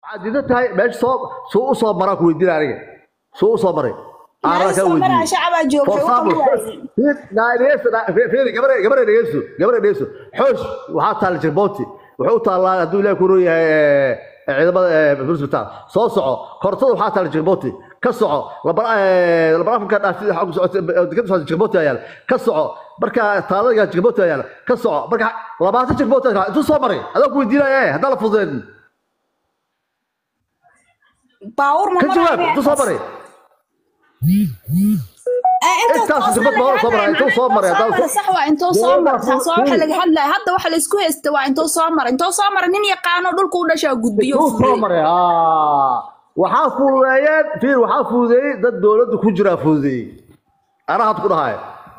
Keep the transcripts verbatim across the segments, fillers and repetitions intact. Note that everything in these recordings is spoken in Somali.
عادتها ماشي صوب سوق صوب مراك ويدير عليك سوق صوب مري أنا صومرها شعب جوجي لا ليش في في قبل قبل يسو قبل يسو حوش وحاطها على جربوتي وحوطها الله هدول يكونوا عيدما فلوس بتاع صو صعو كرتو وحاطها على جربوتي كسعو لبرا لبرا كان حق دقت جربوتي عيال كسعو marka taadaga jigboota yaala ka soco marka labaatan jigboota intuu soo maray adag ku diinayay hada la fudeen باور ما maray intuu soo maray انت صبر انت صبر صح waa intuu soo maray taas waxa laga hadlay hadda waxa la isku heystay waa intuu soo maray intuu soo maray nin yaqaan dhulka u dhashay gudbiyo soo maray ah waxa fuudeeyeen fiir waxa fuudeeyay dad dawladda ku jira fuudeeyay ana had ku dhahay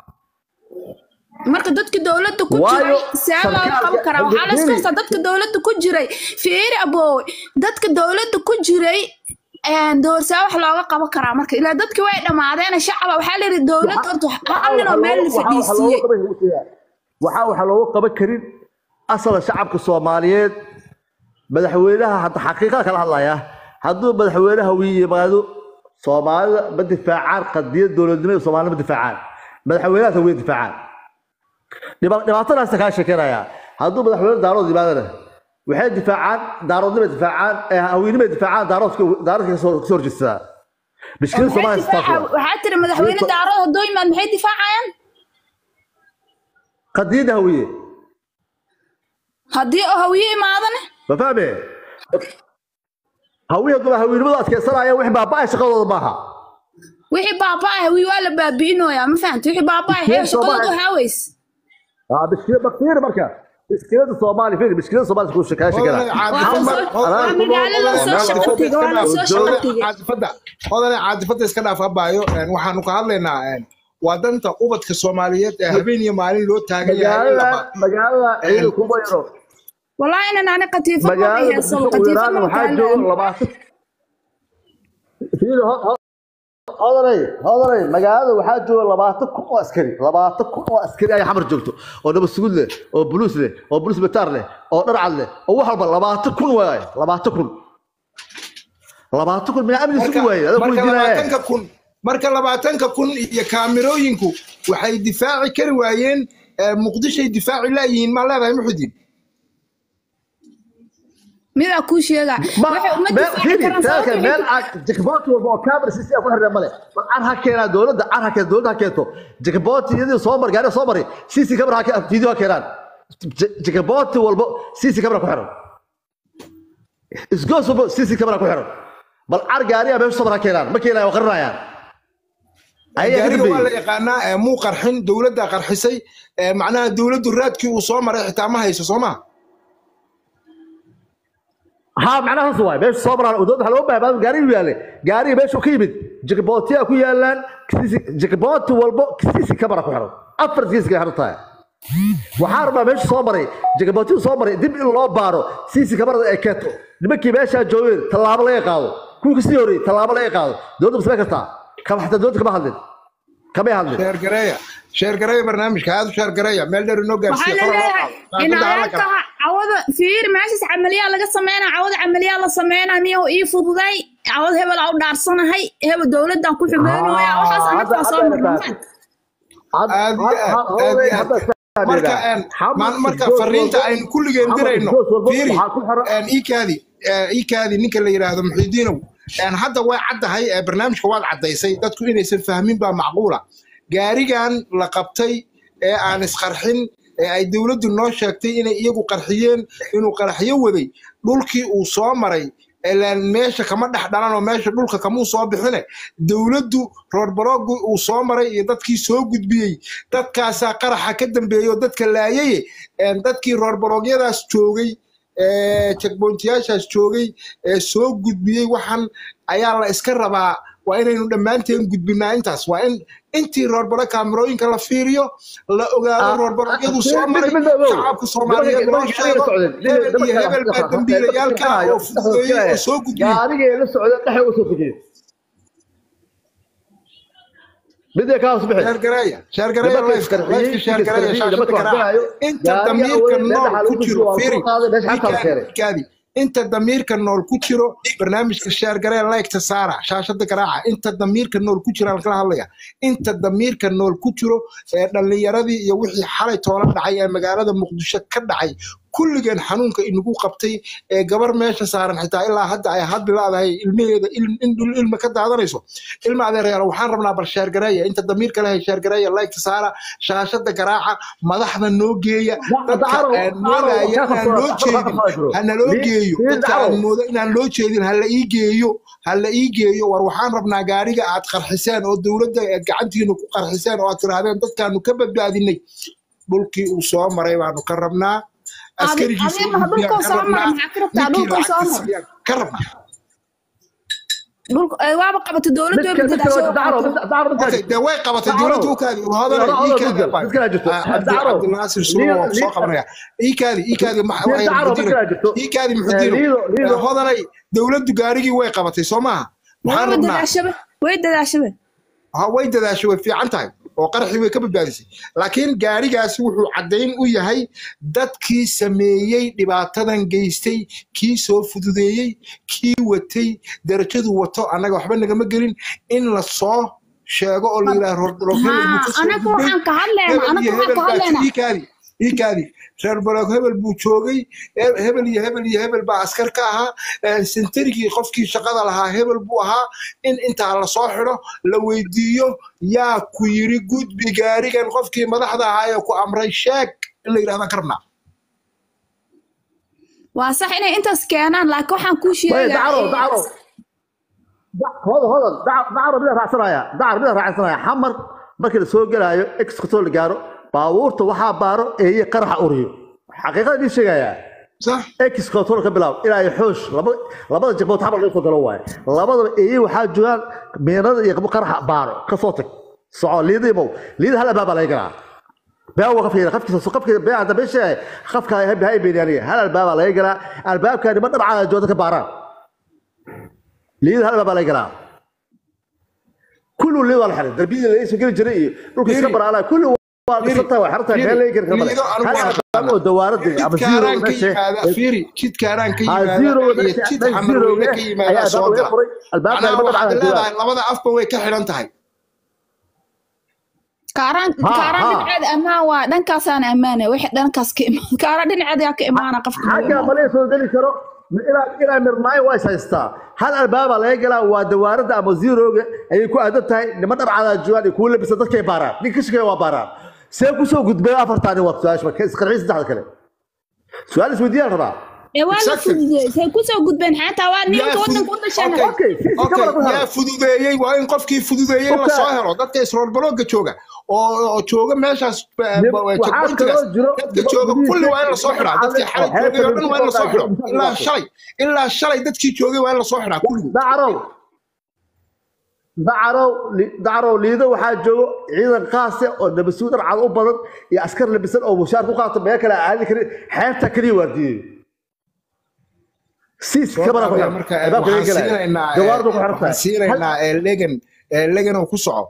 marka dadka dawladda ku jiray saaba qab kara waxa la isku heystay dadka dawladda ku jiray fiir abo dadka dawladda ku jiray een doorsa wax looga qaban karaa marka ilaa dadka way dhamaadeen shacab waxa la yiri dawladda horta xaqnino meel la fadhiisiyay waxa waxa looga qaban karin asal shacabka Soomaaliyeed madaxweynaha hadda xaqiiqada kala hadlaya haduu madaxweynaha uu yimaado Soomaalida badifaacan qadiyad dawladnimada Soomaalida badifaacan madaxweynaha way difaacaan dhibaatadaas ka sheekeynaya haduu madaxweynaha daarood yimaadana waxay difaacaan daaroodnimada difaacaan haweenimada difaacaan daaroodka daaroodka soo soo horjeestaa mishkil Soomaaliya waxa tiri madaxweynaha daarood hadoo yimaad maxay difaacayaan qadiyada hawiye hadii oo hawiye imaadana ma fahme hawiye dad haweenimada adkeysanaya wax baabaa shaqadooda maaha wixii baabaa hawiye wala baabiinooya ma fahanti wixii baabaa hay shaqadooda haaweys اه مشكله بكثير مركز مشكله الصومالي فين مشكله الصومالي كل شكايه شكلها عاطفه هذا عاطفه iska dhaaf abayo waxaanu ka hadlaynaa wadanta ubadka Soomaaliyeed ee habeen iyo maalin loo taagan yahay magaalada ay ku bayro wallahi inaan ana qatiifo ma haysan qatiifo ma labaatan fiiro هذا هذا magaalada waxa jooga labaatan kun oo askari labaatan kun oo askari ay xamar joogto oo nabad sugid leh oo buluus leh oo buluus bataar leh oo dhar cad leh oo wax walba labaatan kun waay labaatan kun labaatan kun ma amni sugu waay aad ku diinayay marka labaatan kun iyo kaamirooyinku waxay difaaci kari waayeen muqdisho difaaci la yihiin ma leedahay muxudin mira ku sheega waxa umada fiican meel jikboot walba kaamir si si ku xirnaa male bal aan hakeena dawladda aan hakeena dawladda hakeeto jikboot iyadoo soo mar gaari soo maray si si kamera hakee video hakeeraan jikboot walba si si kamera ku xiran isgoos walba si si kamera ku xiran bal ar gaari ama soo mar hakeeraan ma keenay oo qarnayaan ayaga wala yaqaana muu qarxin dawladda qarxisay macnaha dawladdu raadkii uu soo maray xitaa ma hayso Soomaa ها معناها صواي باش صبر ودود حلو بها بعد قاري وياله قاري باش وكيبد جكبوتي اكو يالان جكبوت والبو كسيسي كبره كحرم افر كيس كحرتها وحاربه باش صبري جكبوتي صبري دب ان لو بارو سيسي كبره اي كاتو نمكي باشا جوين طلاب لا يقاو كل كسيوري طلاب لا يقاو دود بس كتا كم حتى دود كما هادل كما هادل شير قريه شير قريه برنامج هذا شير قريه ميل دير نو غارسي عوض فير ماشي عمليه laga sameeyna عوض عمليه la sameeyna niyo ii fududay عوض hebel aw dhaarsanahay hebel dawladan ku xigeenaya waxaas anaka soo marnaa marka aan marka fariinta ay kulligeen dirayno fiiri aan iikaadi iikaadi ninka la yiraahdo muxidiinow aan hadda way cadahay barnaamijka waad cadaysay dadku inaysan fahmin ba macquula gaarigan la qabtay ee aan isqarxin ay dawladdu noo sheegtay inay iyagu qarxiyeen inuu qarxiyo waday dhulkii uu soo maray elaan meesha kama dhax dhalan oo meesha dhulka kama soo bixine dawladdu roorbarog uu soo maray iyo dadkii soo gudbiyay dadkaas qaraxa ka dambeeyo dadka laayay ee dadkii roorbarogyadaas joogay ee checkpointyaashaas joogay ee soo gudbiyay waxan ayaa la iska rabaa waa inaynu dhamaanteen gudbinaa intaas waa in intii rorbaro kaamirooyinka la fiiriyo la ogaado rorbaragyadu soo maray shacabka Soomaaliyeed loo sheego iyo hebel baa dambiilayaalka oo fududeeyay oo soo gudbiyay gaariga la socda dhaxay u soo gudbiyay بدي كاوس بحث شهر قرايه شهر قرايه لايف قرايه شهر قرايه شاشة قرايه انت ضميرك النور كجرو فيري كادي انت ضميرك نول كجيرو برنامج كشير غري لايك تسارع شاشه قراعه انت ضميرك نول كجيرو kala hadlaya انت ضميرك نول كجيرو ee dhalinyaradii iyo wixii xalay toolan dhacay ee magaalada Muqdisho ka dhacay kulligeen xanuunka inagu qabtay ee gabar meesha saaran xitaa ilaa hadda ay had bilaadahay ilmaheeda ilma ka daadanayso ilma adeereero waxaan rabnaa bal sheer gareeya inta damiirka leh sheer gareeya like saara shaashada garaaca madaxda noo geeya dadka moodaya loo jeedin hana loo geeyo dadka moodo inaan loo jeedin hala ii geeyo hala ii geeyo war waxaan rabnaa gaariga aad qarxiseen oo dawladda aad gacantiina ku qarxiseen oo aad tiraadeen dadkaanu ka badbaadinay dhulkii uu soo maray baanu ka rabnaa askari adii ma dhulka soo maray maxaa ka rabtaa dhulka soo maray ka rabnaa dhulka ay waaba qabatay dawladda way bedeshay de way qabatay dawladda u kaadi hadana ii kaadi Abdul Nasir soo soo qabanaya ii kaadi ii kaadi maxay ii kaadi muxuu hadana dawladdu gaarigii way qabatay soo maaha waxaan rabnaa way dadaashay ha way dadaashay way fiican tahay oo qarxi way ka badbaadisay laakiin gaarigaasi wuxuu cadeyn u yahay dadkii sameeyay dhibaatadan geystay kii soo fududeeyay kii watay darajadu wato anaga waxba nagama gelin in la soo sheego oo la yiraahdo anaga waxaan ka hadlaynaa anaga waxaan ka hadlaynaa ikaadi ikaadi reer baloog hebel buu joogay hebel iyo hebel iyo hebel baa askar ka ahaa sentarigii qofkii shaqada lahaa hebel buu ahaa in inta la soo xiro la weydiiyo yaa ku yiri gudbi gaarigan qofkii madaxda ahaa ee ku amray sheeg in la yiraahdo karna waa sax inay intaas keenaan laakiin waxaan ku sheegayaa dacro dacro هذا هذا دعر بلا راسنايا دعر بلا راسنايا حمر markii la soo galaayo ex control gaaro baabuurta waxa baaro ee qarax uriyo xaqiiqadii sheegaya صح ex control ka bilaw ilaa xoosh laba labada jabbood xabal loo soo galo waay labada ee waxa joogan meerada iyo qarax baaro ka soo tag soolidiibo liid hal baaba la galaa baa waxa fiira qafkiisa soo qafkiisa baa dabashay qafka hay hay beeriya hal baaba la galaa albaabka ma dhabca jooda ka baaraan liid hal baaba la galaa كل اللي ولا حد دربي اللي اسمه كل جري لو كسبر على كل وقصتها وحرتها قال لي كركب هذا دوارد ابو زيرو هذا فيري كيد كاران كي هذا كيد حمر كي ما سو الباب لبدا افبا way ka xiran tahay كاران كاران دنعد اما waa dhankaasaan amaanay wixii dhankaas ka imaan kaaran dhinacada ka imaana qofka xaga malay soo gali karo ilaa ilaa mirnaay way haystaa hal albaaba laga galaa waa dawaarada ama zero-ga ay ku aadad tahay nima dhabcada joogan ku labisa dadkay baaraan ninkishkay waa baaraan see ku soo gudbay afartaan waqti aashba ka isqarxiis saddexda kale su'aal isweydiin rabaa ee waa fududey see ku soo gudbeen xataa waa ninka wadanka u dhashay okay yaa fududeeyay waa in qofkii fududeeyay la soo helo dadka isrool balooga jooga oo jooga meeshaas dadka jooga kulli waa in la soo xiraa dadkii xalay joogay oo dhan waa in la soo xiro ilaa shalay ilaa shalay dadkii joogay waa in la soo xiraa kulli dacrow dacrow dacrow liido waxaa joogo ciidan qaas ah oo nabasuud cad u badan iyo askar labisan oo mushaar ku qaato meel kale aadi karin xeebta kaliya waardiyay siis kabara ku marka gawaardu ku xirtaa siinayna ee legan ee legan oo ku soco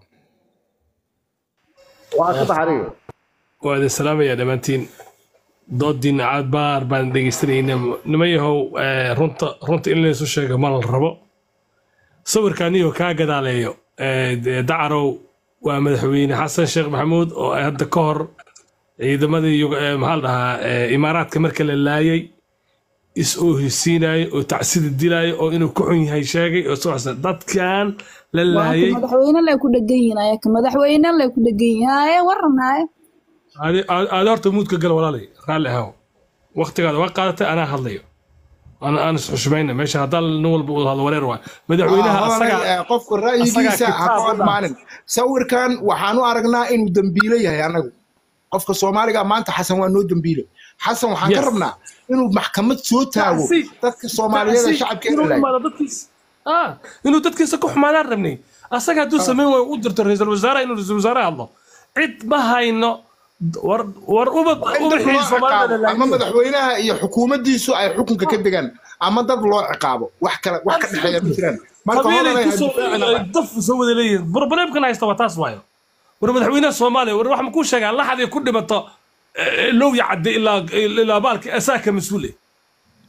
waad salaamaya dhamaantiin doodin caad baar baan dhegeysanayna nimayahow runta runta in la soo sheego ma la rabo sawirkaaniyo ka gadaaleeyo dacrow waa madaxweyne xasan sheekh maxamuud oo hadda ka hor ciidamadii maxaa la dhahaa imaaraadka marka la laayay is oo hisiinay oo tacsida dilay oo inuu ku xun yahay sheegay oo soo xasan dadkan la laayay madaxweyne la ku dhagan yahay ka madaxweyne la ku dhagan yahay warnay aad aad horta muudka gal walaalay raali ahaw waqtigaada waa qaadatay ana hadlayo ana aan xushmayna meesha hadal nin walba uu hadlo wareer waa madaxweynaha asaga qofka ra'yigiisa aqoon maalin sawirkan waxaan u aragnaa inuu dambiile yahay anagu qofka Soomaaliga maanta xasan waa noo dambiile xasan waxaan ka rabnaa inuu maxkamad soo taago dadka Soomaaliyeed shacabkeena ah inuu dadkiisa ku xumaadaan rabnay asaga haduu sameyn way u dirto ra'iisul wasaaraha inuu ra'iisul wasaaraha hadlo cid ma hayno war war uba uba Soomaaliyeed ama madaxweynaha iyo xukuumaddiisu ay xukunka ka degan ama dad loo ciqaabo wax kale wax ka dhaxeeya ma jiraan marka hore daf soo wada leeyahay problemkan haysta waa taas waayo war madaxweynaha Soomaaliya war wax ma ku sheegaa la xadii ku dhimato لو يعدي إلا إلا بالك أساك مسؤولي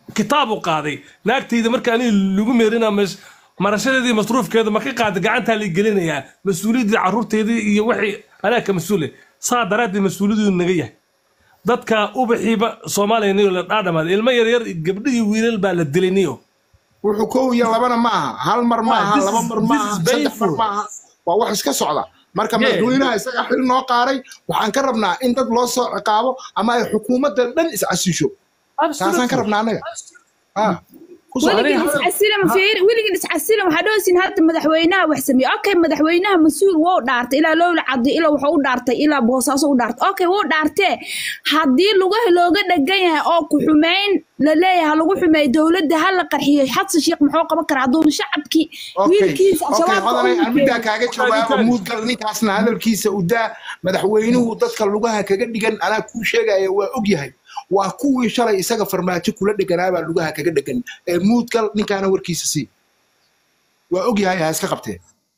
kitaabu qaaday naagtayda markaan lagu meerina marashadeedii masruufkeeda ma ka qaada gacanta la gelinayaa mas'uuliyadda carruurteedii iyo wixii anaa ka mas'uul saa daraadii mas'uuliyadu naga yahay dadka ubaxiiba Soomaaliyeed la dhaadhamaad ilmo yar yar gabdho iyo wiilal baa la dilinayo wuxuu koow iyo labana ma aha hal mar ma aha laba mar ma aha saddex mar ma aha waa wax iska socda marka madaxweynaha isaga xil noo qaaray waxaan ka rabnaa in dad loo soo ciqaabo ama ay xukuumadda dhan is casisho taasaan ka rabnaa anaga ah ولكن اسعسلم فير ولكن اسعسلم حدوسين هذا مدحوينها وحسمي اوكي مدحوينها مسؤول وو دارتay ila loo lacadi ila waxa u dhaartay ila boosaaso u dhaartay okay woo dhaartay hadii lugaha looga dhagan yahay oo ku xumeyn la leeyahay lagu xumeey dawladda hal la qarxiyay xadsi sheekh muxuu qaban karaa doon shacabki wiilkiisa shabaab okay amida kaaga jawaabo muudgal ninkaasna hadalkiisa u daa madaxweynuhu dadka lugaha kaga dhigan ana ku sheegaya waa og yahay waa kuwii shalay isaga farmaajo kula dhiganaaba lugaha kaga dhigan ee muudgal ninkaana warkiisa si waa og yahay iska qabtee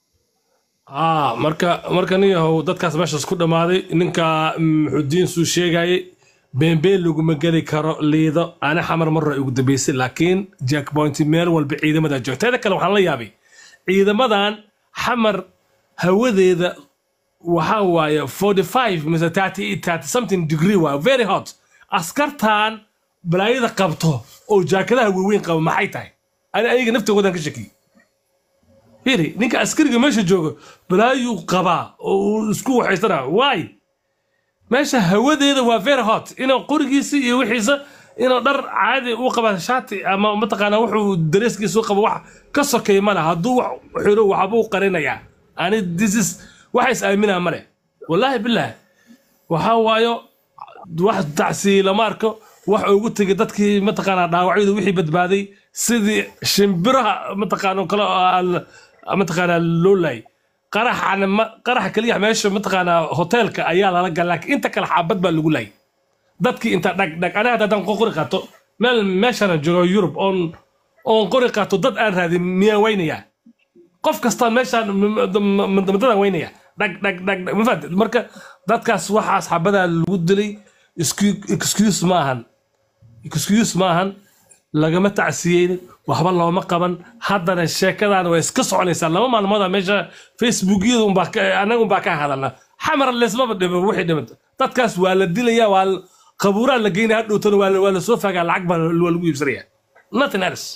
ah marka marka niyahow dadkaas meesha isku dhamaaday ninka Muxudiin soo sheegay beenbeen lagu magali karo liido ana xamar mar ugu dambeysay laakiin jack point meel walba ciidamada joogtada kale waxaan la yaabay ciidamadan xamar hawadeeda waxa waaye forty-five mise thirty thirty something degree waa very hot askartan balaayada qabto oo jaakadaha weyn qaba maxay tahay ana ayaga naftooda ka shaki hiri ninka askariga meesha joogo balaayu qaba oo isku waxaysana why meesha hawadeeda waa very hot inuu qorigiisa iyo wixiisa inuu dhar caadi u qaba shaati ama mataqaana wuxuu dareeskiisa u qabo wax ka sokeey ma laha haduu wax xiro waxba u qarinaya ani this is waxa is aaminaa male wallahi billah waxa waayo wax tacsiil ma arko wax ugu tagay dadkii mataqaana dhaawacyada wixii badbaaday sidii shimbiraha mataqaana kala mataqaana loolay qaraxana qarax kaliya meesha mataqaana hotelka ayaa la galay inta kala xabad baa lagu lay dadkii inta dhag dhag ana hadan qori qaato meel meeshana joogo Europe on on qori qaato dad aan raadin miya weynaya qof kasta meeshan madada weynaya dhag dhag dhag mafad marka dadkaas waxaas xabada lagu dilay excuse maahan excuse maahan lagama tacsiyeyn waxba looma qaban haddana sheekadaan way iska soconaysaa laba maalmood meesha Facebook-yada un baa anagu un baa ka hadalna xamar leesma dhibo wixii dhimad dadkaas waa la dilaya waa qabuuraan la geynaa dhowtana waa waa la soo faagaa lacag baa lagu iibsanaya nothing else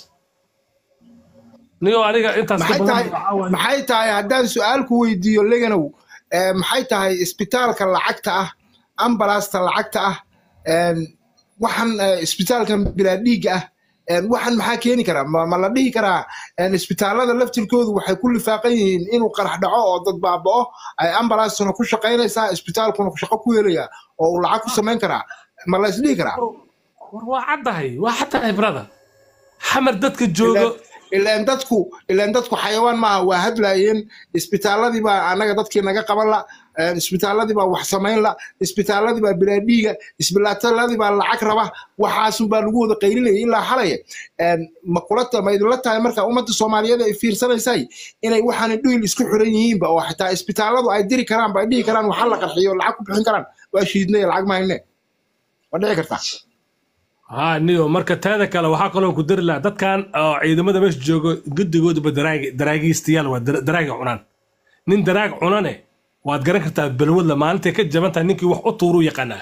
niyo aniga intaas ka badan maxay tahay haddaan su'aal ku weydiiyo leganow maxay tahay isbitaalka lacagta ah ambalaasta lacagta ah waxaan isbitaalka bilaa dhiig ah waxaan maxaa keeni karaa ma la dhihi karaa isbitaalada laftirkoodu waxay ku lifaaqan yihiin inuu qarax dhaco oo dad baaba'o ay ambalaastuna ku shaqaynaysaa isbitaalkuna shaqo ku helaya oo uu lacag ku samayn karaa ma la isdhihi karaa war waa caddahay waa caddahay brother xamar dadka joogo ilaan dadku ilaan dadku xayawaan maaha waa hadlaayeen isbitaaladii baa anaga dadkii naga qaban la isbitaaladii baa wax samayn la isbitaaladii baa bilaa dhiiga isbitaaladii baa lacag raba waxaasun baa lagu wada qaylinayay ilaa xalaya ma kulata ma idinla tahay marka ummadda Soomaaliyeed ay fiirsanaysay inay waxaan dhul isku xiran yihiinba oo xitaa isbitaaladu ay diri karaan ba dhihi karaan waxa la qarxiyo lacag ku bixin karaan waa shiidnay lacag ma hayne waa dhici kartaa ها نيو مركز هذا كلا وحاكلهم كدر لا ده كان عيدما ده مش جوجو جد جود بدراج دراجي استيال ودراج عنان نين دراج عنانه واتقرن كرتا بالول لما أنت كده جمعت نيكي وح أطورو يقنا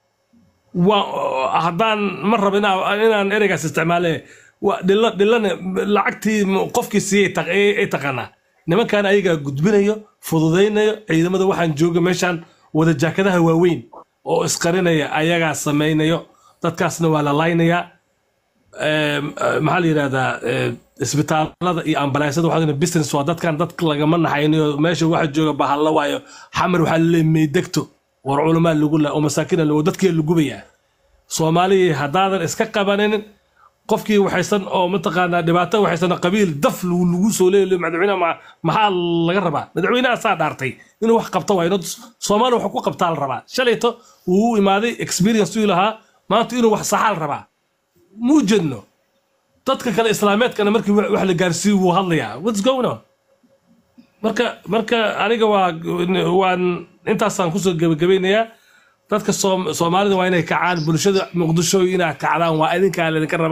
وهذان مرة بنا أنا نرجع استعماله ودل دلنا لعقتي قفك سي تق إيه تقنا نما كان أيجا جد بنيو فضوذينا عيدما ده واحد جوجو مشان وده جاكده هو وين أو إسقرنا يا أيجا سمينا يو dadkaasna waa la laynaya ee maxaa la yiraahdaa isbitaalada iyo ambalaasada waxa business waa dadkan dadka laga manaxaynayo meesha waxa jooga bahalla waayo xamar waxa la meedegto war culimo lagu la oo masaakiin lagu dadkii lagu gubaya Soomaaliya hadaadan iska qabanin qofkii waxaysan oo mataqaana dhibaato waxaysan qabiil daf lagu soo leeyahay madaxweynaha maxaa laga rabaa madaxweynaha saa dhaartay inuu wax qabto waa inuu Soomaaliya wax ku qabtaa la rabaa shalayto uu imaaday experience uu lahaa maanta inuu wax saxal rabaa muu jedno dadka kale islaameedkana markii wax la gaarsiiyo wuu hadlayaa what's going on marka marka aniga waa waan intaasaan kusoo gabagabeynayaa dadka Soomaalida waa inay kacaan bulshada Muqdisho inay kacdaan waa idinka la idinka rabaa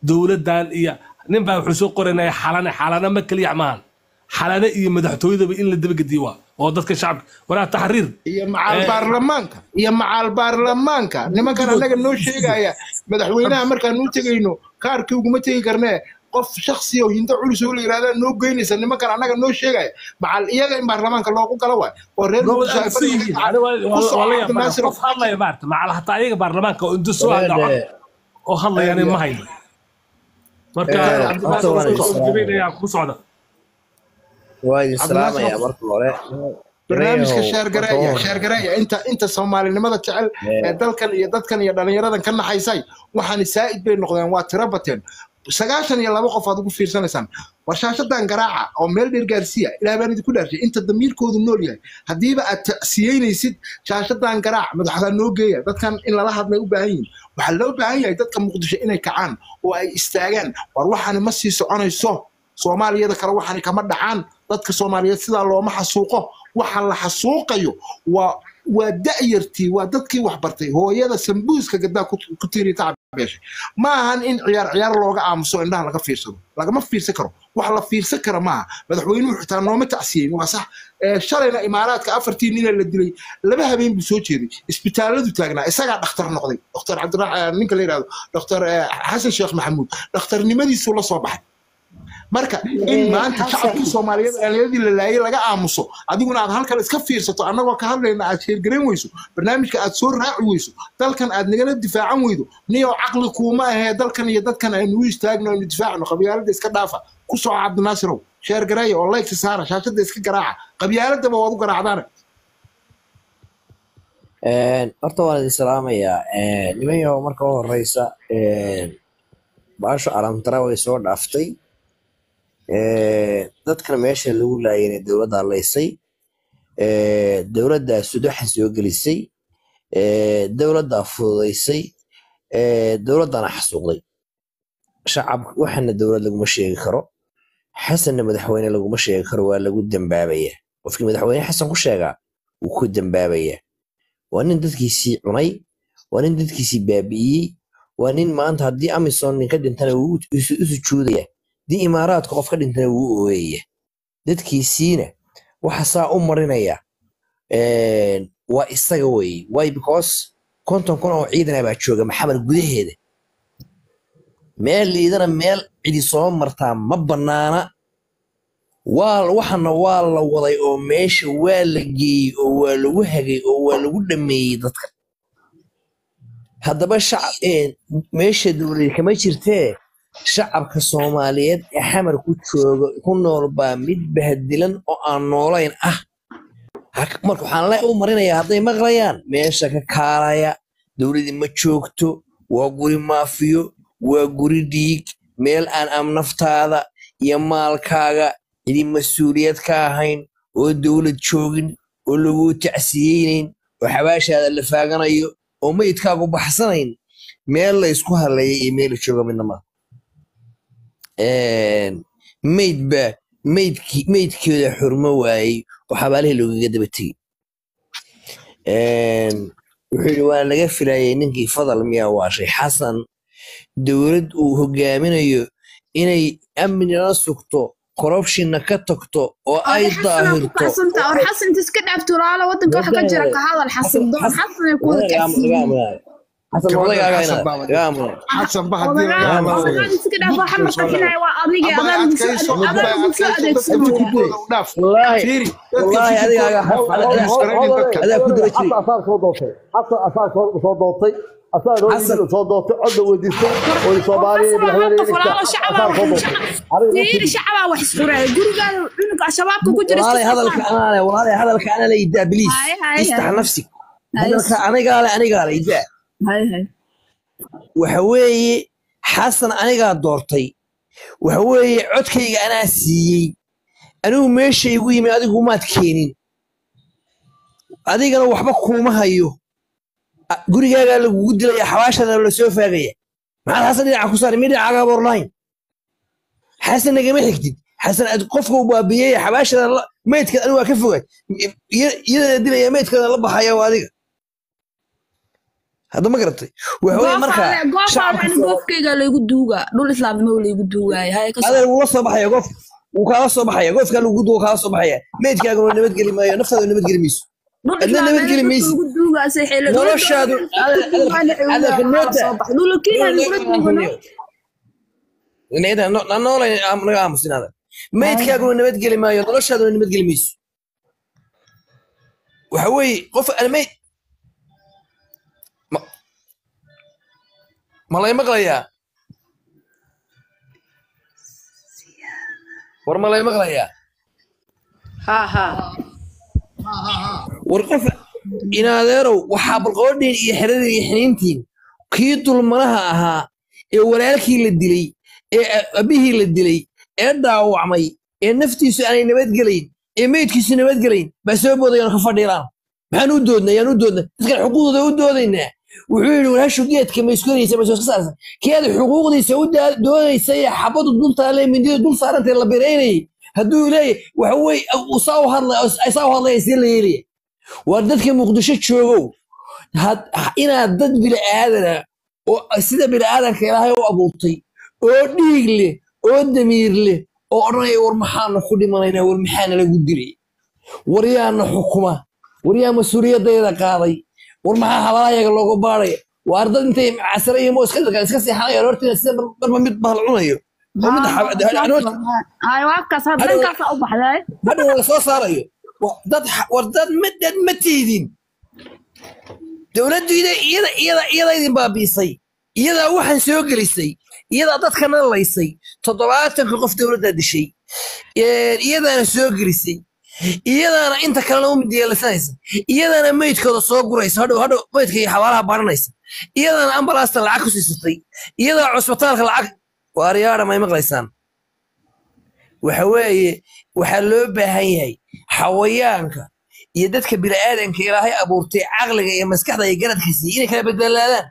dowladdan iyo nin baa wuxuu soo qoranaya xalana xalana ma kaliya maahan xalana iyo madaxtooyadaba in la dabagadiyo waa oo dadka shacabka waraa taxriir iyo macaal baarlamaanka iyo macaal baarlamaanka nimankan anaga noo sheegaya madaxweynaha markaan u tegayno kaarkii uguma tegi karnee qof shakhsi oo hinda culus oo la yiraahdaa noo geynaysa nimankan anaga noo sheegaya macaal iyaga in baarlamaanka loogu galo waay oo reer muqdisho ay fadhiyaan qof hadlaya maarta macaal hataa iyaga baarlamaanka oo inta soo hadlaco oo hadlayaan ma hayno marka cabdibaas ku socda وايد السلام يا مرحبا barnaamijka sheergareeya sheergareeya inta inta Soomaalinimada jecel ee dalkan iyo dadkan iyo dhalinyaradan ka naxaysay waxaan saa'id bay noqdeen waa tiro bateen sagaashan iyo laba qof aad ugu fiirsanaysaan warshaashadan garaaca oo meel dheer gaarsiya ilaa baan idinku dhaarshay inta damiirkoodu nool yahay hadiiba aad siyeynaysid shaashadan garaac madaxda noo geeya dadkan in lala hadlay u baahan yihiin waxa loo baahan yahay dadka Muqdisho inay kacaan oo ay istaagaan war waxaan ma sii soconayso Soomaaliyada kale waxaan kama dhacaan dadka Soomaaliyeed sida looma xasuuqo waxa la xasuuqayo waa waa da'yartii waa dadkii wax bartay hooyada sambuuska gadaa ku tiiri tacbeesh ma ahan in ciyaar ciyaar looga aamuso indhaha laga fiirsado lagama fiirsan karo wax la fiirsan karo ma madaxweynuhu xitaa nooma tacsiyeyn waa sax shalayna imaaraadka afartii nin la dilay laba habeen buu soo jeeday isbitaaladu taagnaa isaga dhakhtar noqday dhakhtar Cabdiraxmaan ninka la yiraahdo dhakhtar Xasan Sheekh Maxamuud dhakhtarnimadiisu la soo baxay marka in maanta shacabka Soomaaliyeed dhalinyadii la laayay laga aamuso adiguna aad halkan iska fiirsato anagoo ka hadlayna aad sheergareyn weyso barnaamijka aad soo raaci weyso dalkan aad nagala difaacan weydo niyo aqli kuuma ah dalkan iyo dadkan aynu u istaagno in difaacno qabyaalada iska dhaafa ku soo Cabdinaasir sheergareey oo like saara shaashada iska garaaca qabyaalada waa u garaacdaan een horta waan idin salaamayaa een nimayo marka ugu horeysa een baasho alamtara way soo dhaaftay dadkan meesha lagu laayay dawladda leysay ee dawladda sudaxa soo gelisay ee dawladda fududeysay ee dawladana xasuuqday shacab waxana dawlad lagu sheegi karo xasan madaxweyne lagu sheegi karo waa lagu dambaabaya qofkii madaxweyne xasan ku sheega uu ku dambaabaya waa nin dadkiisii cunay waa nin dadkiisii baabi'iyay waa nin maanta hadii Amazon ninka dhintana uu isu juudaya دي إمارات قف كده إنتنا وقوية دتكي سينا وحصا أمرنا إيه وإستجوي واي بكوس كنتم كنا عيدنا بعشوجة محمد جودي هذا مال اللي إذا مال عيد صوم مرتان مبنانا وال وحنا وال وضي أو مش والجي أو وهجي أو الودمي دتك هذا بس إيه مش دوري كمان شرته شعبك الصوماليات حمر كوتشوغ كون نوربا مid bahadilan oo aan noolayn ah marka waxaan la u marinayaa haday maqlayaan meesha ka kaalaya dawladda ma joogto waa guri maafiyo waa guri dhiig meel aan am naftaada iyo maalkaaga idin mas'uuliyad ka ahayn oo dawlad joogin oo lagu tacsiyeen oo xabaashaada la faaganayo oo meydkaagu baxsanayn meel la isku haleeyay email jooga midnama ميد با ميد كي ميد كذا حرمة واي وحباله لو جدبتي وحلوان لقى في العينين فضل مياه واشي حسن دورد وهجامين يو إني أمن راسكتو corruption نكتكتو أو أي ظاهرتو حسن تأور حسن تسكت عفتورا على وطن كل حاجة جرك هذا الحسن دون حسن يكون كثير حسن والله يا جماعة حسن بهدي والله والله هذه هذا كنت بشري أصار صوتي حتى أصار صوتي أصار صوتي عضو وديسة والصومالي بالحوالي شعبا شعبا شعبا وحسورة يقولوا قالوا إنك شبابك كنت والله هذا الكلام والله هذا الكلام لا يدع بليس استح نفسك هذا أنا قال أنا قال يدع هاي هاي وحوي حسن أنا قاعد دورتي وحوي عدكي أنا سي أنا ماشي يقول ما أديك وما تكينين أديك أنا وحبك وما هيو قولي قال ودي لي حواش هذا اللي سوف يغير مع حسن اللي عكسار مين عقاب أونلاين حسن نجمع جديد حسن أدقفه وبابيه حواش هذا ما يتكلم أنا كيف وقت يلا يدي لي ما يتكلم الله بحياة وهذيك هذا ما قربتي وحوي مركا شعب قفكيغا لا يغدوغا دول اسلام ما لا يغدوغا هاي كسو هذا ولا soo baxaya qof uu ka soo baxaya qofka lagu duugo ka soo baxaya meedkaaga oo nabad gali maayo naftaada nabad gali mayso adna nabad gali mayso يغدوغا سي خيل noloshaadu hada khidmada دول كينا يغدوغا inayda nool naga aamusinaada meedkaaga oo nabad gali maayo noloshaadu nabad gali mayso waxa weey qof almeed ma la maqlayaa war ma la maqlayaa ha ha war qof inaadeerow waxa balqoodin iyo xirada iyo xiniintiin kii dulmanaha ahaa ee walaalkii la dilay ee abihii la dilay ee dhaawacmay ee naftiisu aanay nabad galayn ee meedkiisu nabad galayn ba soo boodayaan ka fadhiiraan maxaan u doodnaa yaan u doodnaa dadka xuquuqdooda u doodaynaa wuxuu yiri walaashu geedka ma isku leeyay ma soo saarsan keeda xuquuqdiisa u doodaysa ee xabadu dunta leh mindida dul saarantay la bireynay hadduu leeyahay waxa way u soo hadlay ay soo hadlay si leeyay war dadka muqdisho joogow had inaad dad bil aadana oo sida bil aadanka ilaahay u abuurtay oo dhiig leh oo damiir leh oo oranay war maxaan ku dhimanaynaa war maxaan lagu dilay war yaana xukuma war yaa mas'uuliyaddeeda qaaday war maxaa habaayaga looga baaray war dad intay casray iyo iska iska seexanayo hortina sida marba mid bahal cunayo mid ay waa ka sadan ka soo baxday hada wala soo saarayo dad war dad madad matiidin dawladdu iyada iyada iyada idin baabiisay iyada waxaan soo gelisay iyada dadkana laysay toddobaatan qof dawladda dishay ee iyadana soo gelisay iyadana inta kale oo mid yeelanaysa iyadana meydkooda soo guraysa hadhow hadhow meydka iyo xawaalaha baranaysa iyadana ambalaasta lacag ku siisatay iyada cusbitaalka lacag waariyaada ma maqlaysaan waxa weeye waxa loo baahan yahay xawayaanka iyo dadka bini'aadanka ilaahay abuurtay aqliga iyo maskaxda iyo garadkiisa inay kala bedelaadaan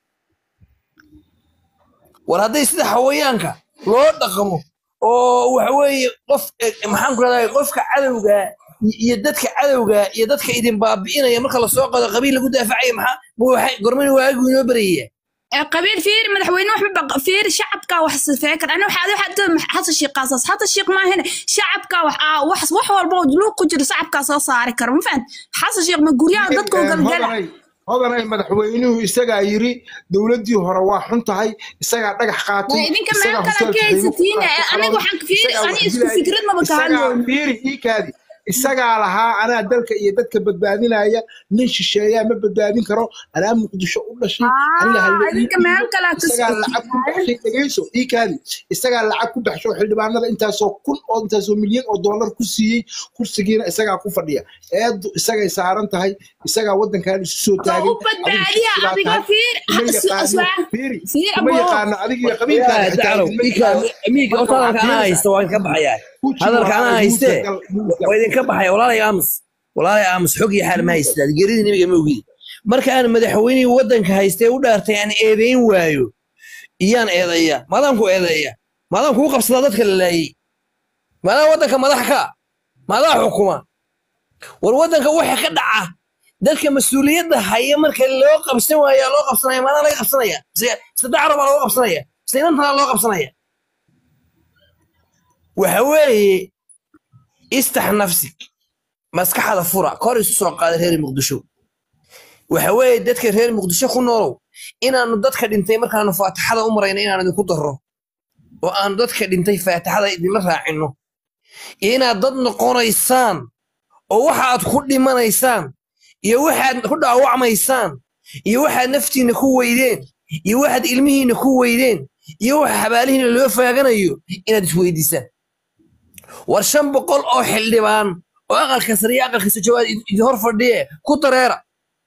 war haday sida xawayaanka loo dhaqmo oo waxa weeye qof maxaan ku raadayay qofka cadawga iyo dadka cadawga iyo dadka idin baabi'inaya marka la soo qado qabiil lagu daafacay maxaa waxay gormay waagu inoo bariyay قبيل فير مدحوينه وحب فير شعبك وحس فاكر انا وحده حتى حتى شي قصص حتى شي ما هنا شعبك وحس wax walba loo ku jiro shacabka soo saari karo ma fahant xasan sheekh ma guriyada dadku galgal hodanay madaxweynuhu isaga yiri dawladii hore waa xun tahay isaga dhagax qaatay idinka ma kala kaysitiin aniga waxaan fiir ani isku fikrad ma bakaalo fiir ikaadi isaga lahaa ana dalka iyo dadka badbaadinaya nin shisheeya ma badbaadin karo ana muqdisho u dhashay aniga idinka ma kala isaga lacag ku baxshay dhageyso ikaadi isaga lacag ku baxsho xildhibaanada intaas oo kun oo intaas oo milyan oo dollar ku siiyay kursigiina isaga ku fadhiya eed isaga saaran tahay isaga wadankan isu soo taagay badbaadiya adiga fiir fiir fiir ma yaqaan adiga qabiilka amiga oo tan haysto waan ka baxayaa hadalka ana hayste way idin ka baxay walaalay aamus walaalay aamus xog iyo xal ma haysta geeridii nabiga ma ogid marka aan madaxweynihii wadanka haystay u dhaartay aan eedeyn waayo iyaan eedaya maadaan ku eedaya maadaan ku qabsada dadka la laayay maadaan wadanka madax ka maadax xukuma war wadanka waxa ka dhaca dadka mas'uuliyadda haya marka loo qabsan waayo loo qabsanaya maadaan laga qabsanaya saddex arab loo qabsanaya saynan loo qabsanaya وحوي استح نفسك مسك هذا فرع كورس سوق قادر هير مقدشو وحوي دتك هير مقدشو خنورو إن أنا دتك دنتي مركا أنا فاتح هذا أمرين إن أنا كدره وأنا دتك دنتي فاتح هذا إدي مرة عنه إن ضد قريسان أو واحد كل ما نيسان يواحد كل أوع ما يسان يواحد نفتي نكو ويدين يواحد علمه نكو ويدين يواحد حبالين اللي يوفى جنايو إن تسويديسان ورشان بقول أو حلبان وأقل كسرية أقل كسر جواد يظهر فرديه كتريرة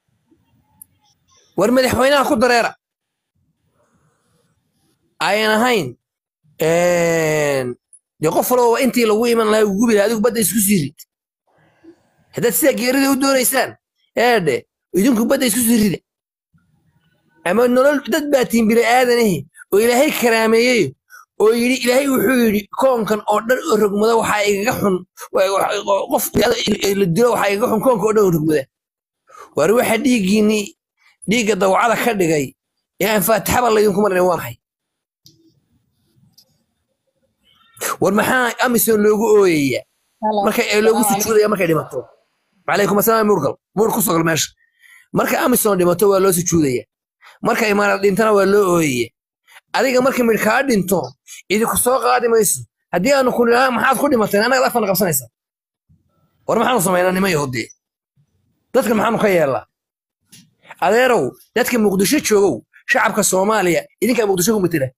ورمدح وينها كتريرة أينا هين إن يقفلوا وأنت لو من لا يقول هذا بدأ يسكسيريد هذا الساق يريد ودور إنسان هذا يدونك بدأ يسكسيريد أما إنه لو تدباتين بلا آذنه وإلهي كراميه ويلي إلهي وحيري كون كان أردن الرقم وحاي يجحن وقف الدلو وحاي يجحن كون كون الرقم ده وروح ديجيني dhiigga dawcada ka dhigay ee aan faataxaba laydinku marin waa maxay war maxaa amisom loogu ooyaya marka ay loogu sujuudaya markay dhimato calaykum asalaam murgal mur ku soo gal meesha marka amisom dhimato waa loo sujuudaya marka imaanad dhintana waa loo ooyaya adiga marka mid kaa dhinto idinku soo qaadi mayso haddii aanu ku nidhaha maxaad ku dhimateen annaga afana qabsanaysa war maxaanu samaynaa nima yahuudee dadka maxaanu ka yeellaa adeerow dadka muqdisho joogow shacabka soomaaliya idinkaa muqdisho ku matela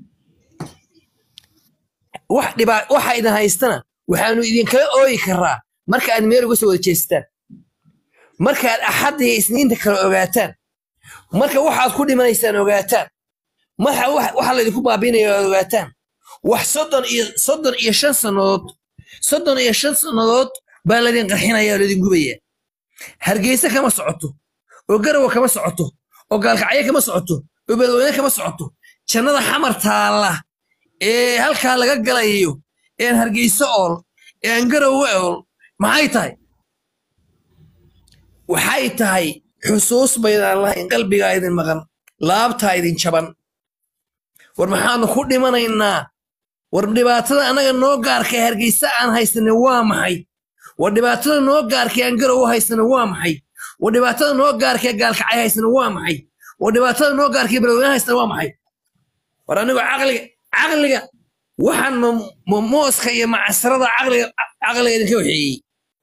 wax dhibaa waxa idin haystana waxaanu idinkala ooyi karaa marka aad meel uga soo wada jeestaan marka aad axadda iyo isniinta kala ogaataan marka waxaad ku dhimanaysaan ogaataan marka waxa laydinku baabiinaya aad ogaataan wax soddon iyo soddon iyo shan sannadood soddon iyo shan sannadood baa laydin qarxinaya oo laydin gubaya hargeysa kama socoto oo garawa kama socoto oo gaalkacyo kama socoto oo beledweyne kama socoto jannada xamar taalla ee halkaa laga galayo een hargeyso ool een garawa ool maxay tahay waxay tahay xusuus baydaan lahayn qalbigaa idin maqan laabtaa idin jaban war maxaanu ku dhimanaynaa war dhibaatada annaga noo gaarka hargeysa aan haysana waa maxay war dhibaatada noo gaarka aan garow haysana waa maxay war dhibaatada noo gaarka gaalkacay haysana waa maxay war dhibaatada noo gaarka beledweyne haysana waa maxay war anigu caqliga caqliga waxaan mooska iyo macasarada caqliga caqliga idinka waxeeyey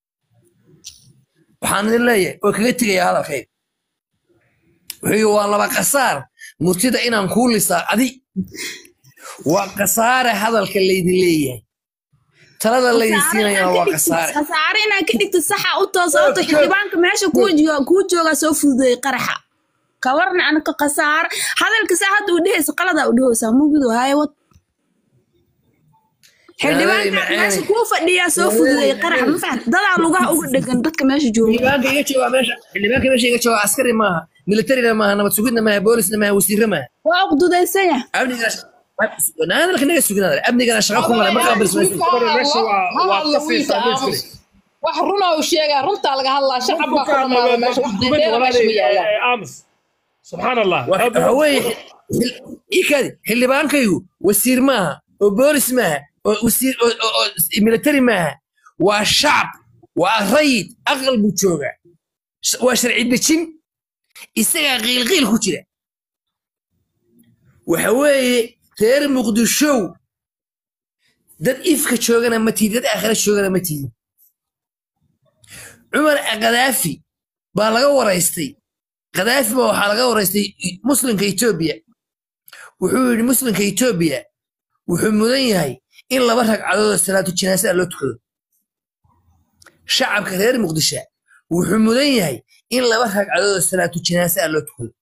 waxaan idin leeyahay oo kaga tegayaa hadalkayga wuxuu waa laba qasaar murtida inaan kuu lisaa adi waa qasaare hadalka laydin leeyahay talada laydin siinayana waa qasaare qasaare inaad ka dhigto saxa u toosato xildhibaanka meesha kuu jooga soo fududeeyay qaraxa ka warna anka qasaar hadalka saa hadda u dhehaysa qalada u dhehaysaa mugidu haye wad xildhibaanka meesha kuu fadhiyaa soo fududeeyay qaraxa ma fahan dadaa lugaha uga dhegan dadka meesha jooga xildhibaanka iga jooga meesha xildhibaanka meesha iga jooga askari maaha militarina maaha nabad sugidna maaha boolisna maaha wasiirra maaha waa uqdudaysanya hadalka naga sugnaada amnigana shaqa ku mala ma qaabilsanayso wax runa uu sheegaa runtaa laga hadlaa shacab baa ku dhamaada meesha wax dheedeeda meesha ma yaalaan subxaan allah waxaweye ikadi xildhibaankaygu wasiir maaha oo boolis maaha oo wasiir oo military maaha waa shacab waa rayid aqal buu joogaa waa sharci dejin isagaa qiilqiil ku jira waxa weeye reer muqdishow dad ifka joogana ma tiidin dad aakhira joogana ma tiidin cumar kadaafi baa laga waraystay kadaafi baa waxaa laga waraystay muslimka etoobiya wuxuu yidhi muslimka etoobiya wuxuu mudan yahay in laba ragcadood oo salaatu jinaasa loo tukado shacabka reer muqdisho wuxuu mudan yahay in laba ragcadood oo salaatu jinaasa loo tukado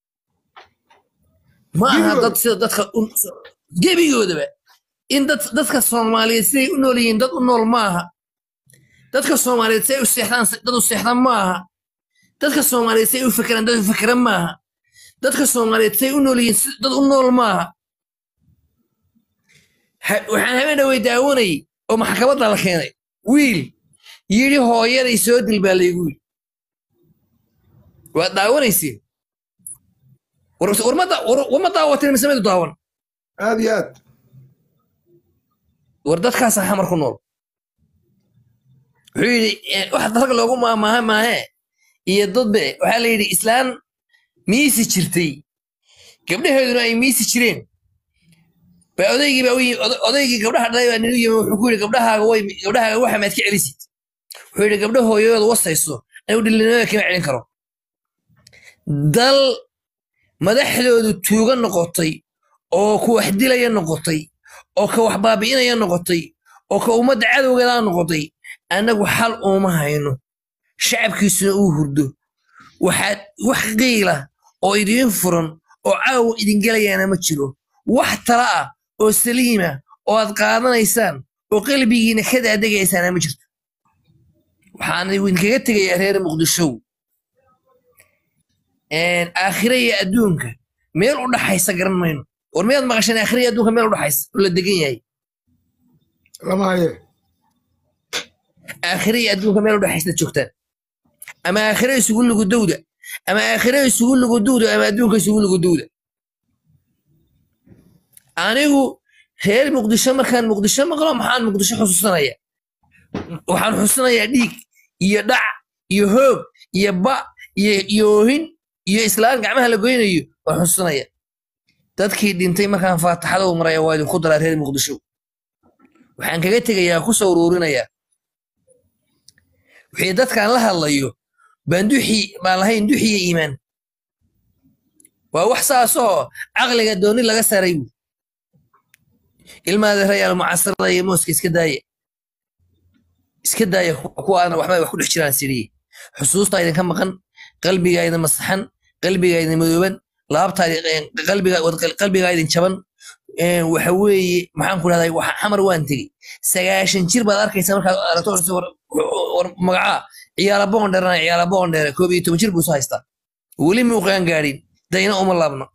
ma aha dad sida dadka gebigoodaba in dadka soomaaliyeed siday u nool yihiin dad u nool maaha dadka soomaaliyeed siday u seexdaan dad u seexdaan maaha dadka soomaaliyeed siday u fekeraan dad u fekeran maaha dadka soomaaliyeed siday u nool yihiin dad u nool maaha waxaan habeen dhawey daawanayay oo maxkamadda la keenay wiil yidhi hooyaday soo dil baa laygu yidhi waad daawanayseen warma daawatin mise mid daawan aad iyo aad war dadkaasaa xamar ku nool wuxuu yidhi wax rag loogu maamaaha maahe iyo dadbe waxaa la yidhi islaan miisi jirtay gabdhaheeduna ay miisi jireen ba odaygii baa odaygii gabdhaha dhalay baa ninu yimi wuxuu ku yidhi gabdhahaaga way gabdhahaaga waxa maad ka celisid wuxuu yidhi gabdha hooyadooda wasayso anigu dhilinimada kama celin karo dal madaxdoodu tuuga noqotay oo ku wax dilaya noqotay oo ka wax baabi'inaya noqotay oo ka ummadda cadowgeedaa noqotay annagu xal uuma hayno shacabkiisuna uu hurdo waxaad wax qiila oo idiin furan oo caawa idin gelayaana ma jiro wax tala ah oo saliima oo aad qaadanaysaan oo qalbigiina ka daadegaysaana ma jirto waxaan idinkaga tegayaa reer muqdishow aakhira iyo adduunka meel u dhaxaysa garan mayno war miyaad maqasheen aakhira iyo adduunka meel u dhaxaysa oo la degan yahay lama haye aakhira iyo adduunka meel u dhaxaysa joogtaan ama aakhira isugu lugudowda ama aakhira isugu lagu duudo ama adduunka isugu lagu duudo anigu reer muqdisho markaan muqdisho maqlo maxaan muqdisho xusuusanaya waxaan xusuusanayaa dhiig iyo dhac iyo hoog iyo ba iyo yoohin iyo islaan gacmaha la goynayo waan xusuusanaya dadkii dhintay markaan faataxada u maraya waa idinku daraa reer muqdisho waxaan kaga tegayaa ku soo uruurinayaa wixii dadkaan la hadlayo baan duxi baan lahayn duxiya iimaan waa wax saasoo caqliga dooni laga saray ilmaada reeyal mucasarada iyo mooska iska daaya iska daaya kuwa aan waxba wax ku dhex jiraan siriye xusuusta idinka maqan qalbiga idin masaxan qalbiga idin madooban laabtaada qalbiga qalbiga idin jaban waxa weeye maxaan ku dhahday waxa xamar waan tegey sagaashan jir baad arkaysaa markaad aragto war magaca ciyaala boondheerna ciyaala boondheer koob iyo toban jir buu soo haystaa weli muu qaan gaadhin dayna uma laabno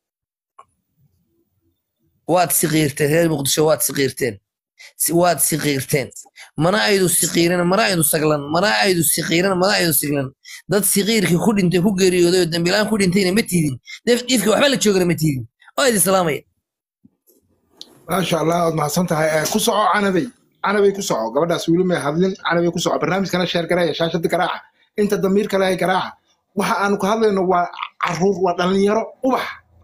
waad siqiirteen reer muqdisho waad siqiirteen waad siqiirteen mana aydu siqiiran mana aydu saglan mana aydu siqiiran mana aydu siglan dad siqiirkii ku dhintay ku geeriyooday oo dambilaan ku dhintayna ma tiidin ifka waxba la joogana ma tiidin oo idin salaamaya maasha allah waad mahadsan tahay ku soco canabay canabay ku soco gabadhaas weli may hadlin canabay ku soco barnaamijkana sheer gareeya shaashada garaaca inta damiirka lehay garaaca waxa aanu ka hadlayno waa caruur waa dhalinyaro ubax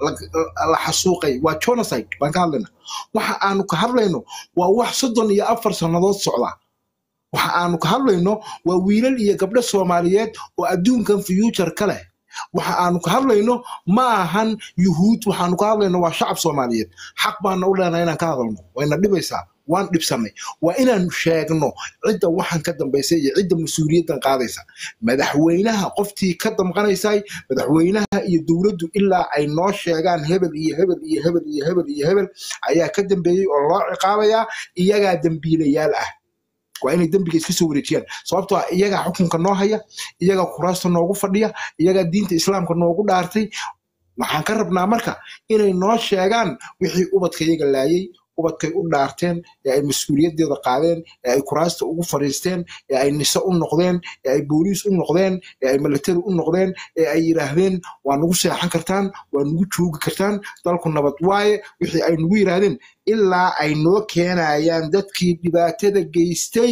la xasuuqay waa genocide baan ka hadlayna waxa aanu ka hadlayno waa wax soddon iyo afar sannadood socda waxa aanu ka hadlayno waa wiilal iyo gabdho Soomaaliyeed oo adduunkan future ka leh waxa aanu ka hadlayno ma ahan yuhuud waxaanu ka hadlayno waa shacab Soomaaliyeed xaq baan u leenahay inaan ka hadalno wayna dhibaysaa waan dhibsanay waa inaan sheegno cidda waxan ka dambeysay iyo cidda mas'uuliyaddan qaadaysa madaxweynaha qoftii ka damqanaysay madaxweynaha iyo dawladdu ilaa ay noo sheegaan hebel iyo hebel iyo hebel iyo hebel iyo hebel ayaa ka dambeeyay oo loo ciqaabaya iyaga dambiilayaal ah waa inay dambiga iska soo wareejiyaan sababtoo ah iyaga xukunka noo haya iyaga kuraasta noogu fadhiya iyaga diinta islaamka noogu dhaartay waxaan ka rabnaa marka inay noo sheegaan wixii ubadka iyaga laayay ubadkay u dhaarteen ee ay mas'uuliyadeeda qaadeen ee ay kuraasta ugu fariisteen ee ay nisa u noqdeen ee ay booliis u noqdeen ee ay military u noqdeen ee ay yiraahdeen waa nagu seexan kartaan waa nagu joogi kartaan dalku nabad waaye wixii ay nagu yiraahdeen ilaa ay noo keenayaan dadkii dhibaatada geystay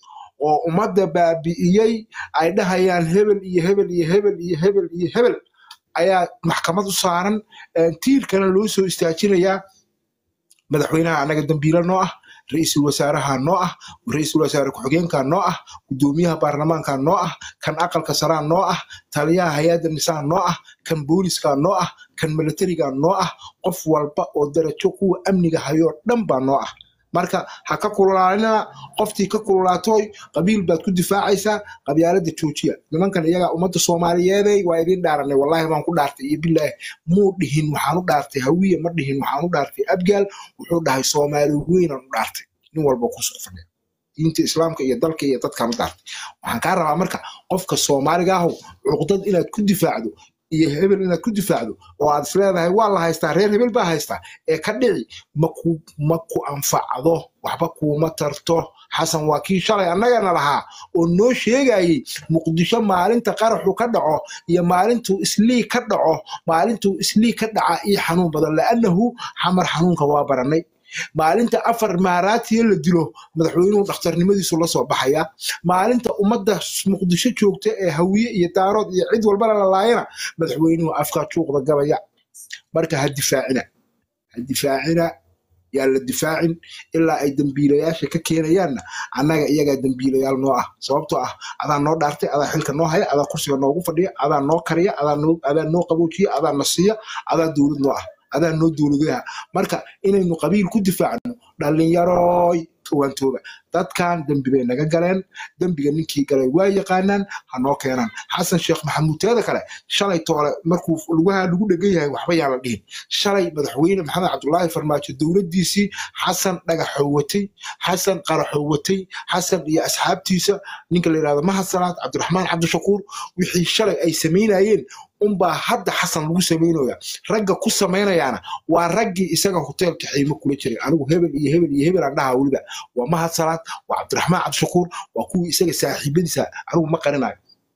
oo ummadda baabi'iyay ay dhahayaan hebel iyo hebel iyo hebel iyo hebel iyo hebel ayaa maxkamad u saaran tiirkana loo soo istaajinayaa madaxweynaha anaga dambiila noo ah ra'iisul wasaaraha noo ah ra'iisul wasaare ku-xigeenka noo ah gudoomiyaha baarlamaanka noo ah kan aqalka sare noo ah taliyaha hay'adda nisaa noo ah kan booliska noo ah kan militariga noo ah qof walba oo darajo kuwa amniga hayo dhan baa noo ah marka ha ka kululaanina qoftii ka kululaatoy qabiil baad ku difaacaysaa qabyaalada joojiya nimankan iyaga ummadda Soomaaliyeed waa idin dhaaranay wallahi baan ku dhaartay iyo billaah muu dhihin waxaan u dhaartay hawiye ma dhihin waxaan u dhaartay abgaal wuxuu dhahay Soomaali weyn aan u dhaartay nin walba ku soo fadhiya diinta islaamka iyo dalka iyo dadkan u dhaartay waxaan ka rabaa marka qofka Soomaaliga ah cuqdad inaad ku difaacdo iyo hebel inaad ku difaacdo oo aad isleedahay waa la haystaa reer hebel baa haystaa ee ka dhici maku maku anfacdo waxba kuuma tarto xasan waa kii shalay annagana lahaa oo noo sheegayay muqdisho maalinta qaraxu ka dhaco iyo maalintuu islii ka dhaco maalintuu islii ka dhaca iyo xanuun badan laanahu xamar xanuunka waa baranay maalinta afar maaraatiye la dilo madaxweynuhu dhakhtarnimadiisu la soo baxaya maalinta ummadda muqdisho joogta ee hawiye iyo daarood iyo cid walba la laayana madaxweynuhu afka juuqda gabaya marka ha difaacina ha difaacina yaa la difaacin ilaa ay dambiilayaasha ka keenayaanna annaga iyagaa dambiilayaal noo ah sababtoo ah adaa noo dhaartay adaa xilka noo haya adaa kursiga noogu fadhiya adaa noo kariya adaa noo adaa noo qaboojiya adaa na siiya adaa dowlad noo ah adaa noo dowladaha marka inaynu qabiil ku difaacno dhalinyarooy toobantooba dadkan dambi bay naga galeen dambiga ninkii galay waa yaqaanaan ha noo keenaan xasan sheekh maxamuud teeda kale shalay toole markuu lugaha lagu dhagan yahay waxba yaan la dhihin shalay madaxweyne maxamed cabdullaahi farmaajo dowladdiisii xasan dhagaxow watay xasan qaraxow watay xasan iyo asxaabtiisa ninka la yidhahdo mahad salaad cabdiraxmaan cabdishakuur wixii shalay ay samaynayeen unbaa hadda xasan lagu samaynayaa ragga ku samaynayaana waa raggii isaga hoteelka xiimo kula jiray anigu hebel iyo hebel iyo hebel aan dhahaa weliba waa mahad salaad waa cabdiraxmaan cabdishakuur waa kuwii isaga saaxiibadiisa anigu ma qarinayo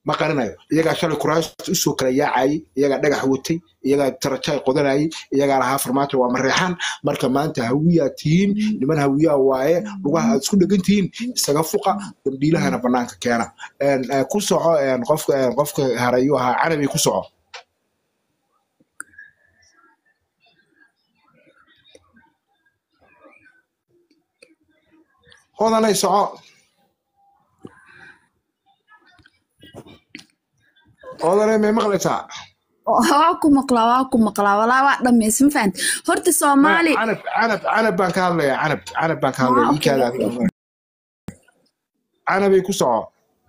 ما قرناyo iyaga shalay kuraasta u soo kala yaacay iyaga dhagax watay iyaga tarajay qodanay iyaga laha farmaajo waa mareexan marka maanta hawiya tiin niman hawiya waaye lugaha isku dhagantiin isaga fuqa dambiilahana banaanka keena een ku soco een qofka qofka harayo ha carabi ku soco qodanay soco qodanay ma maqlaysaa waaku maqlaa waaku maqlaa walaa waa dhameys ma fahant horta Soomaali canab canab canab baan ka hadlayaa canab canab baan ka hadlayaa ii kaada adiga canabay ku soco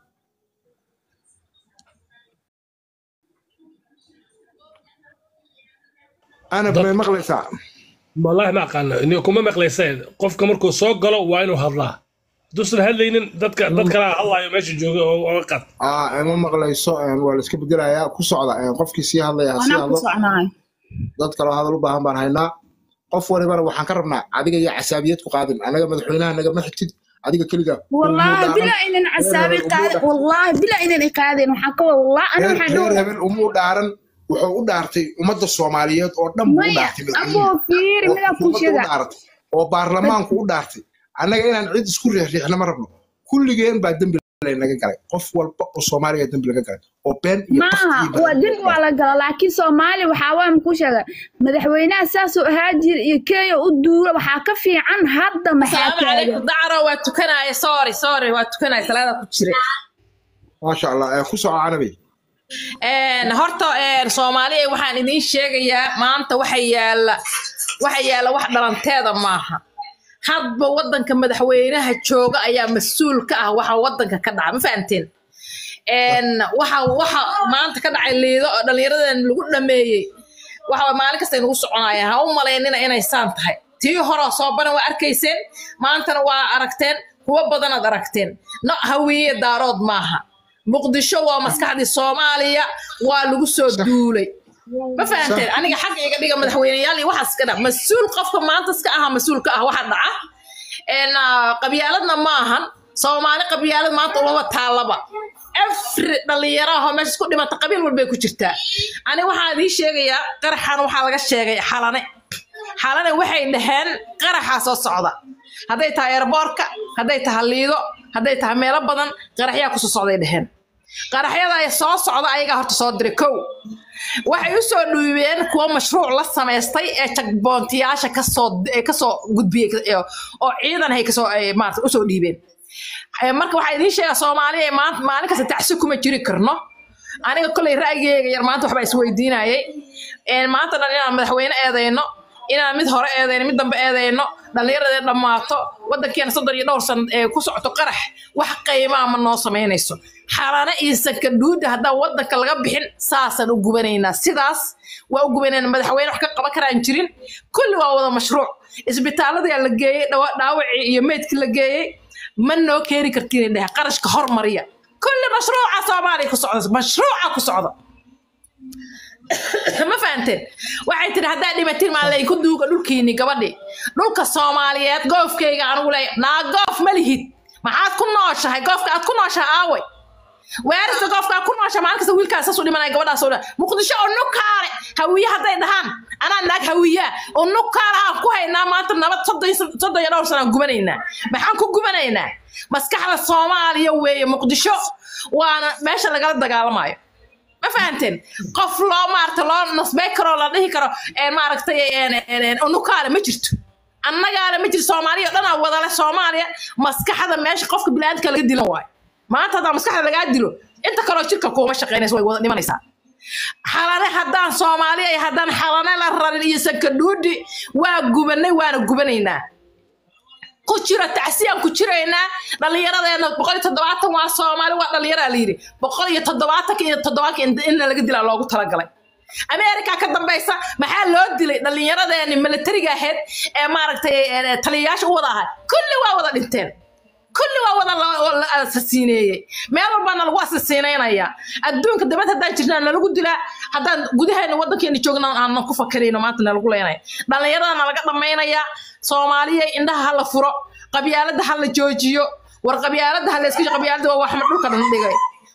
canab ma maqlaysaa والله ما قالنا إنه كم مقليسين قف كمركو سوق قالوا وينو هذا دوسر هذين دتك دتك الله يمشي جوجا وقت اه ما مقليسو ان ولا اسك بدلايا ku socda aan qofkii si hadlaya si hadlo dadka la hadal u baahan baan haynaa qof waliba waxaan ka rabnaa adiga iyo casaabiyad ku qaadin anaga madaxweynaha naga ma xigtid adiga kaliya wallahi bila inaan casaabi qaad wallahi bila inaan qaadin waxaan ka wallahi ana waxaan dhow umu dhaaran wuxuu u dhaartay ummadda Soomaaliyeed oo dhan u dhaartay aboo fiir mid ku sheega oo baarlamaanku u dhaartay anaga inaan cid isku riixriixna ma rabno kulligeen baa dambi naga galay qof walba oo Soomaaliya dambi laga galay oo been iyo qafkii waa dambi wala galay laakiin Soomaali waxa waan ku sheegay madaxweynaha saas oo haajir iyo keeyo u duuro waxa ka fiican hadda maxaa kale dacro waa tukanay sorry sorry waa tukanay salaada ku jiray ma sha Allah ku soo carabi een horta een Soomaaliya waxaan idin sheegayaa maanta waxa yaala waxa yaala wax dhalanteeda maaha hadba wadanka madaxweynaha jooga ayaa mas'uul ka ah waxa wadanka ka dhaca ma fahanteen een waxa waxa maanta ka dhacay liido oo dhalinyaradan lagu dhameeyay waxa maalin kasta inuu soconaya ha u maleynina inay saan tahay tii hore soo baran waa arkayseen maantana waa aragteen kuwa badan aad aragteen no hawiye daarood maaha muqdisho waa maskaxdii Soomaaliya waa lagu soo duulay ma fahanteen aniga xaq iga dhiga madaxweynayaal waxa iska dhac mas'uul qofka maanta iska ah mas'uul ka ah waxa dhaca een qabiyaaladna maahan Soomaali qabiyaalad maanta uma taalaba afri dhalinyaraha meesha isku dhimata qabiil walba ku jirtaa ani waxa idin sheegayaa qaraxan waxa laga sheegay xalane xalane waxay dhaheen qaraxa soo socda haday tahay airportka haday tahay liido haday tahay meelo badan qaraxya ku soo socday dhaheen qaraxyada ay soo socda ayaga horta soo diray kow waxay u soo dhuubeen kuwa mashruuc la sameystay ee checkpointiyaasha ka soo ka soo gudbiyay oo ciidan hay ka soo maartay u soo dhiibeen marka waxa idin sheega Soomaaliya maanta maalin kasta tacsi kuma jiri karno aniga kulay ra'yigayga yar maanta waxba is weydiinayay ee maanta dhan inaan madaxweyne eedeyno inaan mid hore eedeyno mid dambe eedeyno dhalinyarada dhamaato wadankeena soddon iyo dhowr san ee ku socoto qarax wax qiimo ma noo sameynayso xarana iisa ka duud hada wadanka laga bixin saasan u gubaneynaa sidaas waa u gubaneynaa madaxweyne wax ka qaban karaan jirin kulli waa wada mashruuc isbitaalada la geeyay dhaawac iyo meedka la geeyay ma noo keeni kartiin dhahay qarashka hormariya kulli mashruuca Soomaaliya ku socdo mashruuca ku socdo ma fahanteen waxay tiri hadaa dhimatiin ma lay ku duuga dhulkiini gabadhi dhulka Soomaaliyeed goofkeyga anigu leey naa goof ma lihid maxaad ku nooshahay goofka aad ku nooshahay aaway weerarta goofka ku nooshahay maalinka wiilkaas soo dhimanay gabadhaas oo muqdisho oo nukaale hawiye haday dhahaan ana naag hawiye oo nukaale aan ku haynaa maanta nabad soddon iyo dhowr sano gubanaynaa maxaan ku gubanaynaa maskaxda Soomaaliya weeye muqdisho waana meesha laga dagaalamayo ma fahanteen qof loo maarta loo nasbay karo la dhihi karo ee maaragtay ee nukaale ma jirto annaga ma jirto Soomaaliya dhan wada la Soomaaliya maskaxda meesha qofka bilaadka laga dilo waay maanta hada maskaxda laga dilo inta kale jirka kuma shaqeynayso way wada dhimanaysaa xalane hadaan Soomaaliya ay hadaan xalane la rarin iyo sakadudi waa gubanay waana gubanaynaa ku jira tacsiyan ku jirayna dhalinyaradeena boqol iyo toddobaatan waa Soomaali waa dhalinyara la yiri boqol iyo toddobaatan iyo toddobaatan in laga dilaa loogu talagalay America ka dambaysa maxaa loo dilay dhalinyaradeena militariga ahayd ee maaragtay taliyayaasha u wada ahaa kulli waa wada dhinteen kulli waa wada la asasiineeyay meel walbana lagu asasiineynaya adduunka dibadda hadaan jirnaa lagu dilaa hadaan gudaheena wadankeena joogna aan ku fakareyno maanta lagu leenay dhalinyarada laga dhameynaya Soomaaliya indhaha la furo qabyaalada hal la joojiyo war qabyaalada hal iska qabyaalada waa wax ma dhulka dhan dhigay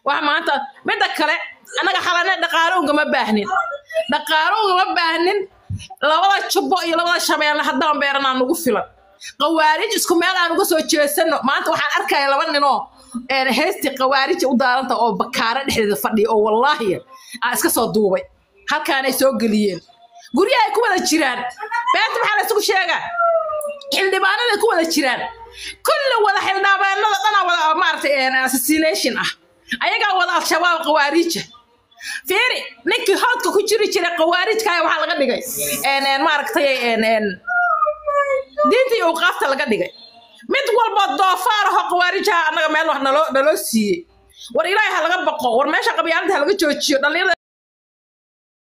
wax maanta midda kale anaga xalana dhaqaalo ugama baahnin dhaqaalo ugama baahnin labada jubbo iyo labada shabeelle haddaan beeranaa nagu filan qawaarij isku meel aan uga soo jeesano maanta waxaan arkayaa laba ninoo een heesti qawaarij u daaranta oo bakaara dhexdeeda fadhiyo oo wallaahi aan iska soo duubay halkaan ay soo galiyeen guryaha ay ku wada jiraan beenta maxaa la isugu sheegaa xildhibaanada ku wada jiraan kullu wada xildhibaanada dhana wada maartay assassination ah ayaga wada al-shabaab qawaarij fiiri ninkii hawdka ku jiri jiray qawaarijka waxa laga dhigay een een maartay een een diintii uu qaafta laga dhigay mid walba doofaar ah qawaarijaha anaga meel wax naloo naloo siiyay war ilaahay ha laga baqo war meesha qabyaalada laga joojiyo dhalinyarada